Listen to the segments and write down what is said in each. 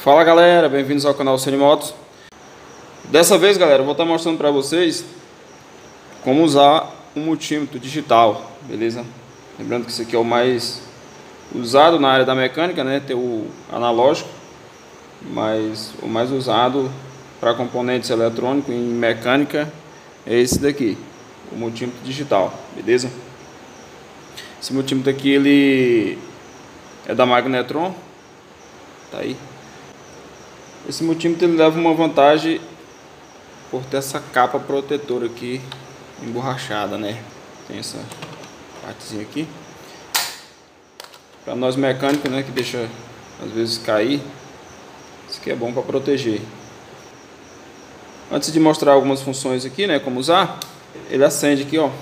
Fala galera, bem-vindos ao canal Cinemotos. Dessa vez galera, eu vou estar mostrando para vocês como usar um multímetro digital, beleza? Lembrando que esse aqui é o mais usado na área da mecânica, né? Tem o analógico, mas o mais usado para componentes eletrônicos em mecânica é esse daqui, o multímetro digital, beleza? Esse multímetro aqui ele é da Magnetron, tá aí. Esse multímetro ele leva uma vantagem por ter essa capa protetora aqui emborrachada, né? Tem essa partezinha aqui para nós mecânicos, né, que deixa às vezes cair. Isso aqui é bom para proteger. Antes de mostrar algumas funções aqui, né, como usar, ele acende aqui, ó.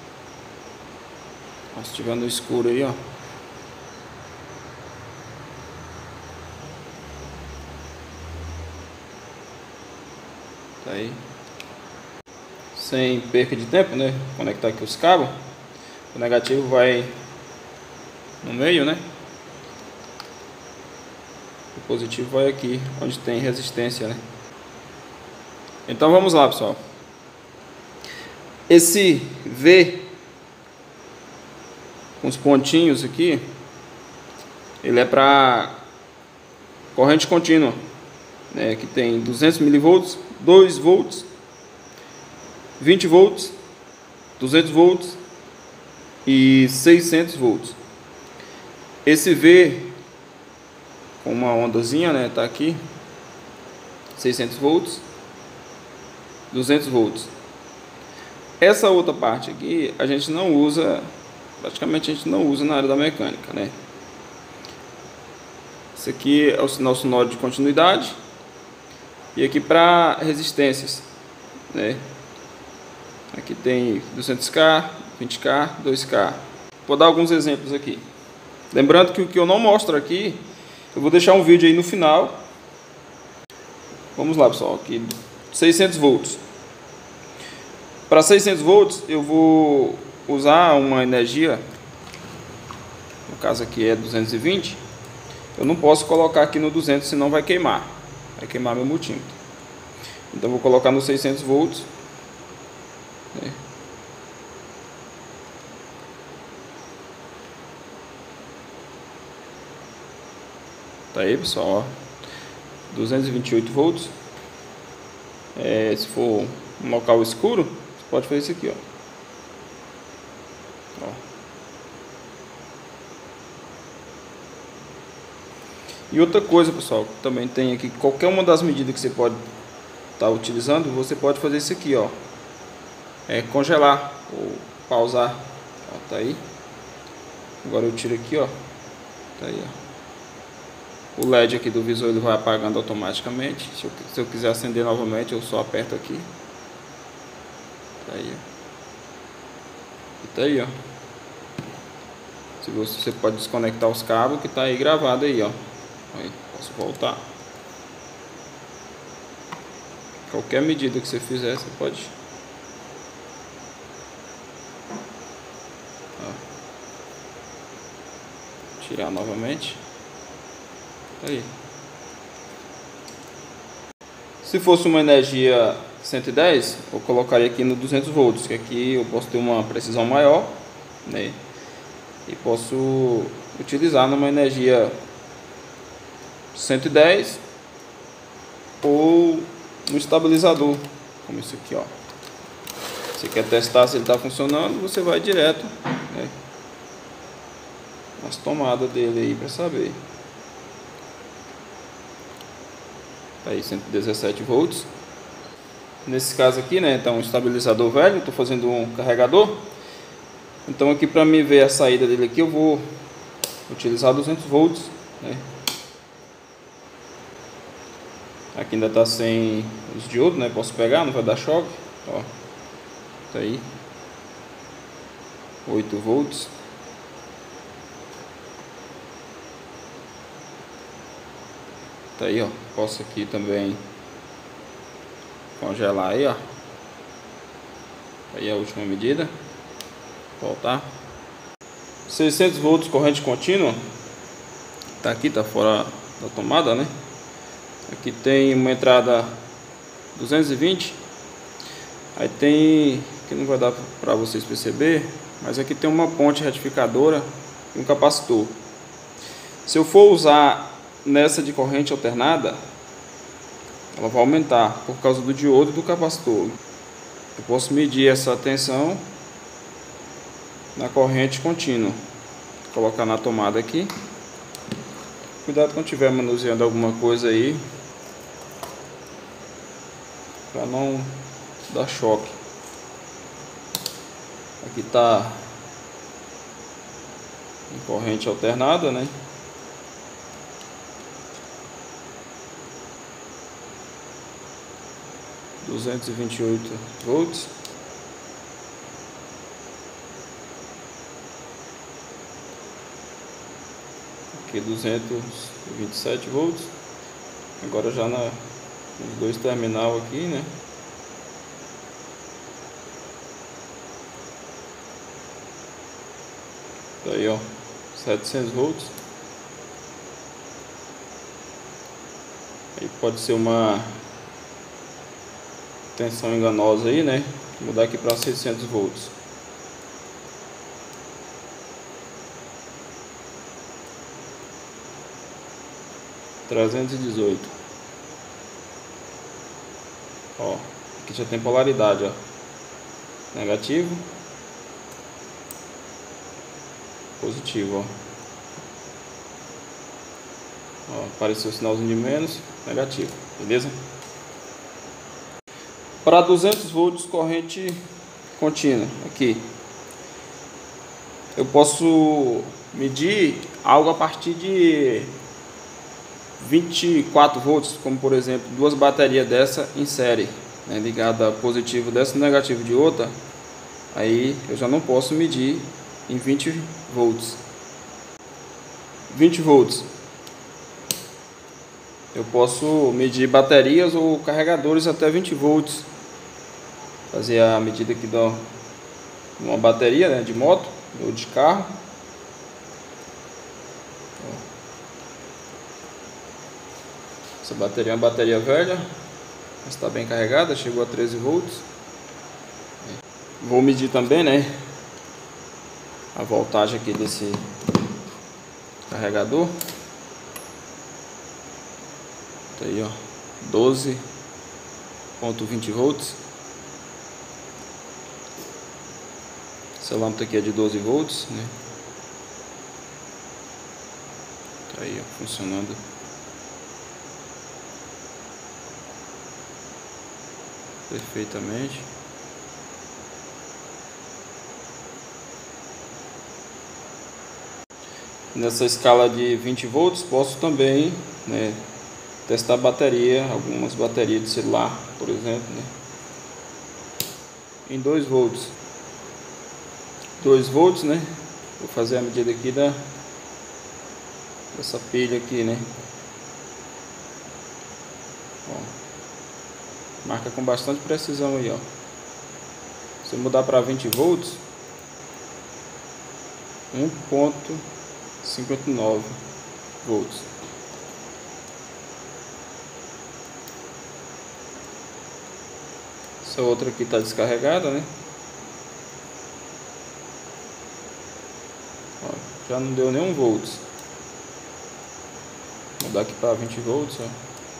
Se estiver no escuro aí, ó. Tá aí. Sem perca de tempo, né? Conectar aqui os cabos. O negativo vai no meio, né? O positivo vai aqui, onde tem resistência, né? Então vamos lá, pessoal. Esse V com os pontinhos aqui, ele é para corrente contínua, né? Que tem 200 mV, 2 volts, 20 volts, 200 volts e 600 volts. Esse V com uma ondazinha, né, tá aqui, 600 volts, 200 volts. Essa outra parte aqui a gente não usa, praticamente a gente não usa na área da mecânica, né? Esse aqui é o sinal sonoro de continuidade e aqui para resistências, né? Aqui tem 200K, 20K, 2K. Vou dar alguns exemplos aqui. Lembrando que o que eu não mostro aqui, eu vou deixar um vídeo aí no final. Vamos lá, pessoal, aqui 600 volts. Para 600 volts eu vou usar uma energia, no caso aqui é 220. Eu não posso colocar aqui no 200, senão vai queimar meu multímetro. Então vou colocar no 600 volts. Tá aí, pessoal, ó, 228 volts. Se for um local escuro, você pode fazer isso aqui, ó. E outra coisa, pessoal, também tem aqui, qualquer uma das medidas que você pode estar utilizando, você pode fazer isso aqui, ó. Congelar ou pausar, ó, tá aí. Agora eu tiro aqui, ó, tá aí, ó. O LED aqui do visor ele vai apagando automaticamente. Se eu quiser acender novamente, eu só aperto aqui. Tá aí, ó. E tá aí, ó. Se você pode desconectar os cabos que tá aí gravado aí, ó. Aí, posso voltar. Qualquer medida que você fizer, você pode. Ó. Tirar novamente. Aí. Se fosse uma energia 110, eu colocaria aqui no 200 volts, que aqui eu posso ter uma precisão maior, né? E posso utilizar numa energia 110 ou um estabilizador, como isso aqui, ó. Se quer testar se ele está funcionando, você vai direto, né, nas tomadas dele aí para saber. Tá aí 117 volts. Nesse caso aqui, né, então um estabilizador velho, estou fazendo um carregador. Então aqui para mim ver a saída dele aqui, eu vou utilizar 200 volts, né? Aqui ainda está sem os diodos, né? Posso pegar, não vai dar choque, ó. Tá aí 8 volts. Tá aí, ó. Posso aqui também congelar aí, ó. Aí a última medida. Voltar. 600 volts corrente contínua. Tá aqui, tá fora da tomada, né? Aqui tem uma entrada 220. Aí tem, que não vai dar para vocês perceber, mas aqui tem uma ponte retificadora e um capacitor. Se eu for usar nessa de corrente alternada, ela vai aumentar por causa do diodo e do capacitor. Eu posso medir essa tensão na corrente contínua. Vou colocar na tomada aqui. Cuidado quando estiver manuseando alguma coisa aí, para não dar choque. Aqui está em corrente alternada, né? - 228 volts. Aqui 227 volts. Agora já nos dois terminal aqui, né? Tá aí, ó, 700 volts. Aí pode ser uma tensão enganosa aí, né? Vou mudar aqui para 600 volts. - 318. Ó, aqui já tem polaridade, ó. Negativo, positivo, ó. Apareceu o sinalzinho de menos, negativo, beleza? Para 200 volts corrente contínua, aqui eu posso medir algo a partir de 24 volts, como por exemplo duas baterias dessa em série, né, ligada positivo dessa e negativo de outra. Aí eu já não posso medir em 20 volts. 20 volts. Eu posso medir baterias ou carregadores até 20 volts. Fazer a medida aqui de uma bateria, né, de moto ou de carro. Essa bateria é uma bateria velha, mas está bem carregada, chegou a 13 volts. Vou medir também, né, a voltagem aqui desse carregador. Tá aí, ó, 12,20 volts. Essa lâmpada aqui é de 12 volts, né? Tá aí, ó, funcionando. Perfeitamente. Nessa escala de 20 volts posso também, né, testar a bateria, algumas baterias de celular, por exemplo, né, em 2 volts. 2 volts, né? Vou fazer a medida aqui dessa pilha aqui, né? Ó, marca com bastante precisão aí, ó. Se eu mudar para 20 volts, 1,59 volts. Essa outra aqui está descarregada, né? Ó, já não deu nenhum volts. Vou mudar aqui para 20 volts, ó.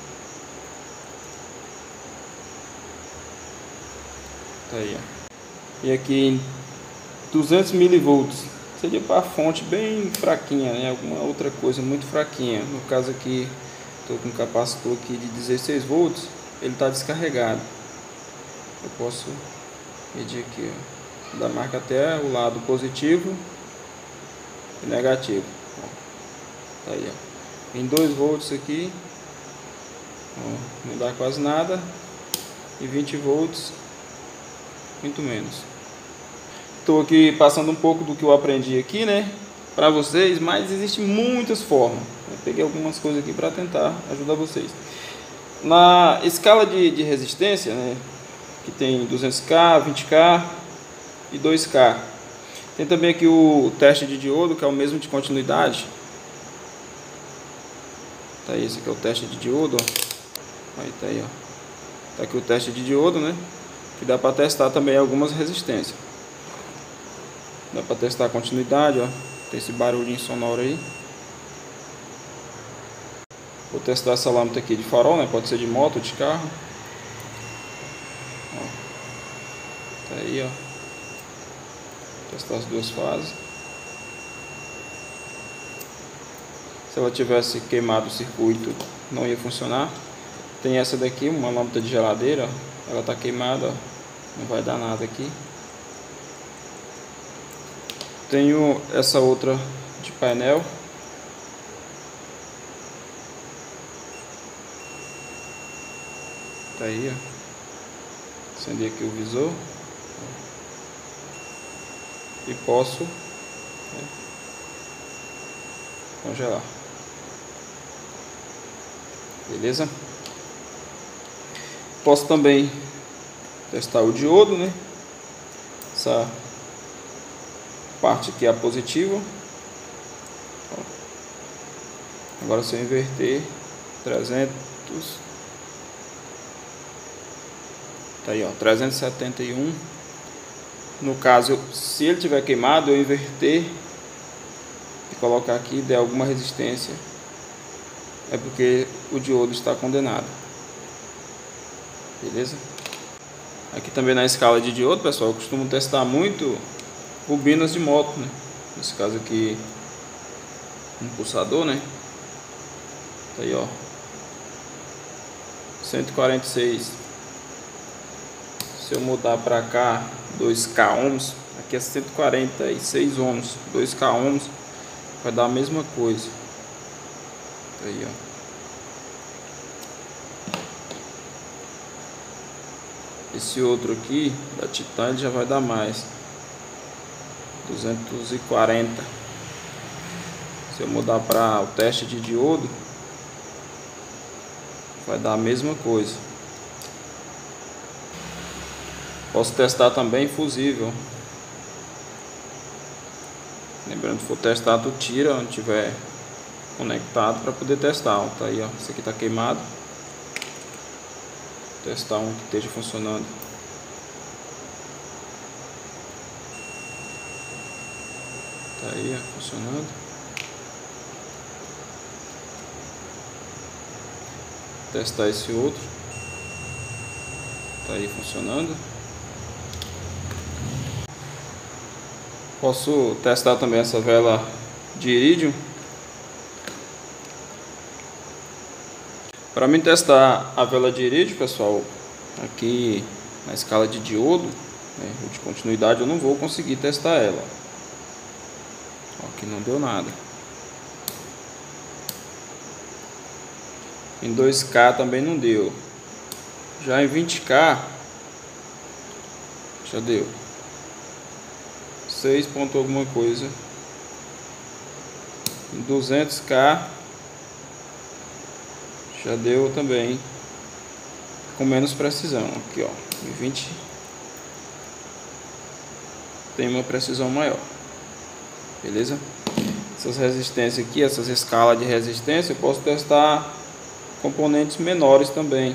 Tá aí, ó. E aqui em 200 milivolts. Seria para a fonte bem fraquinha, né? Alguma outra coisa muito fraquinha. No caso aqui, estou com um capacitor aqui de 16 volts. Ele está descarregado. Eu posso medir aqui, ó, da marca até o lado positivo e negativo. Ó, tá aí, ó. Em 2 volts aqui, ó, não dá quase nada. E 20 volts, muito menos. Estou aqui passando um pouco do que eu aprendi aqui, né, para vocês, mas existem muitas formas. Eu peguei algumas coisas aqui para tentar ajudar vocês. Na escala de resistência, né, que tem 200K, 20K e 2K. Tem também aqui o teste de diodo, que é o mesmo de continuidade. Tá aí, esse aqui é o teste de diodo, ó. Aí tá aí, ó. Tá aqui o teste de diodo, né? Que dá para testar também algumas resistências. Dá para testar a continuidade, ó. Tem esse barulhinho sonoro aí. Vou testar essa lâmpada aqui de farol, né? Pode ser de moto ou de carro. Ó. Tá aí, ó. Testar as duas fases. Se ela tivesse queimado o circuito, não ia funcionar. Tem essa daqui, uma lâmpada de geladeira, ó. Ela tá queimada, ó. Não vai dar nada aqui. Tenho essa outra de painel. Tá aí, ó. Acender aqui o visor. E posso, né, congelar. Beleza? Posso também testar o diodo, né? Essa parte aqui é a positiva. Ó. Agora se eu inverter 300, tá aí, ó, 371. No caso, se ele tiver queimado, eu inverter e colocar aqui e der alguma resistência, é porque o diodo está condenado. Beleza? Aqui também na escala de diodo, pessoal, eu costumo testar muito bobinas de moto, né? Nesse caso aqui, um pulsador, né? Tá aí, ó, 146. Se eu mudar para cá 2K ohms, aqui é 146 ohms, 2K ohms vai dar a mesma coisa. Tá aí, ó. Esse outro aqui da Titan já vai dar mais, 240. Se eu mudar para o teste de diodo, vai dar a mesma coisa. Posso testar também fusível. Lembrando, se for testar, tu tira onde tiver conectado para poder testar. Ó, tá aí, ó. Esse aqui tá queimado. Vou testar um que esteja funcionando. Tá aí, ó, funcionando. Vou testar esse outro. Tá aí funcionando. Posso testar também essa vela de irídio. Para mim testar a vela de irídio, pessoal, aqui na escala de diodo, né, de continuidade, eu não vou conseguir testar ela. Aqui não deu nada. Em 2K também não deu. Já em 20K já deu 6 ponto alguma coisa. Em 200K já deu também com menos precisão. Aqui, ó, em 20 tem uma precisão maior. Beleza? Essas resistências aqui, essas escalas de resistência, eu posso testar componentes menores também.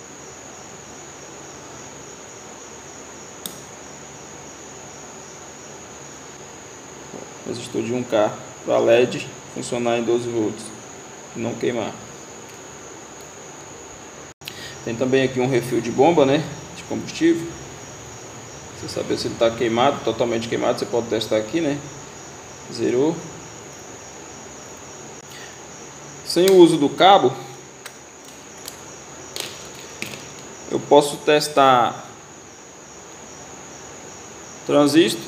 Resistor de 1K para LED funcionar em 12 volts e não queimar. Tem também aqui um refil de bomba, né, de combustível. Você saber se ele está queimado, totalmente queimado, você pode testar aqui, né? Zerou. Sem o uso do cabo, eu posso testar transistor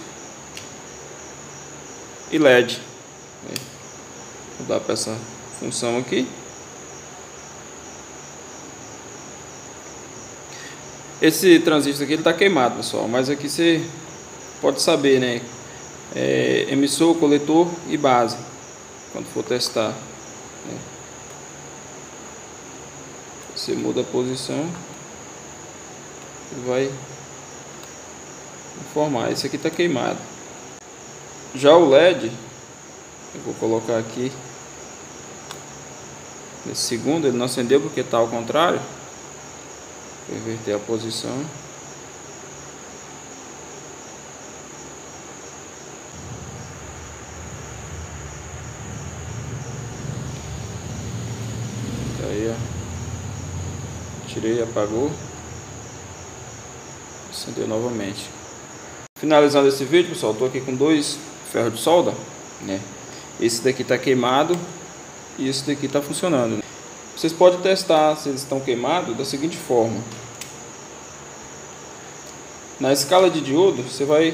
e LED. Vou dar para essa função aqui. Esse transistor aqui ele está queimado, pessoal, mas aqui você pode saber, né? Emissor, coletor e base quando for testar, né? Você muda a posição e vai informar. Esse aqui está queimado. Já o LED, eu vou colocar aqui nesse segundo, ele não acendeu porque está ao contrário. Vou inverter a posição. Aí, ó. Tirei, apagou. Acendeu novamente. Finalizando esse vídeo, pessoal, estou aqui com 2 ferros de solda, né? Esse daqui está queimado e esse daqui está funcionando. Vocês podem testar se eles estão queimados da seguinte forma: na escala de diodo, você vai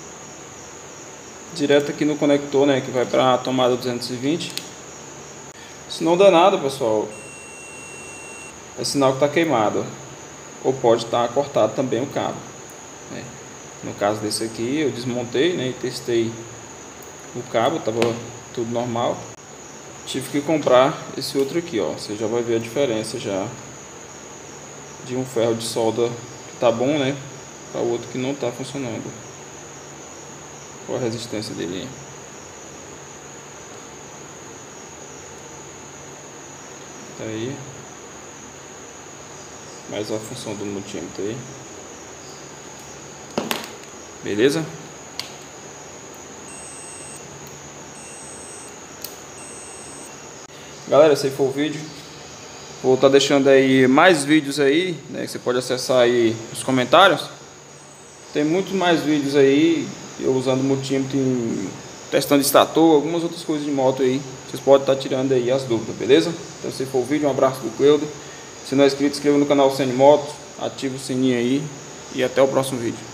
direto aqui no conector, né, que vai para a tomada 220. Se não der nada, pessoal, é sinal que está queimado, ou pode estar cortado também o cabo, né? No caso desse aqui, eu desmontei, né, e testei o cabo, estava tudo normal. Tive que comprar esse outro aqui, ó. Você já vai ver a diferença já de um ferro de solda que tá bom, né, para o outro que não tá funcionando. Qual a resistência dele? Tá aí. Mais a função do multímetro aí. Beleza? Galera, esse aí foi o vídeo. Vou estar deixando aí mais vídeos aí, né, que você pode acessar aí nos comentários. Tem muitos mais vídeos aí, eu usando multímetro, testando estator, algumas outras coisas de moto aí. Vocês podem estar tirando aí as dúvidas, beleza? Então esse foi o vídeo, um abraço do Cleudo. Se não é inscrito, inscreva no canal Senimoto, ativa o sininho aí e até o próximo vídeo.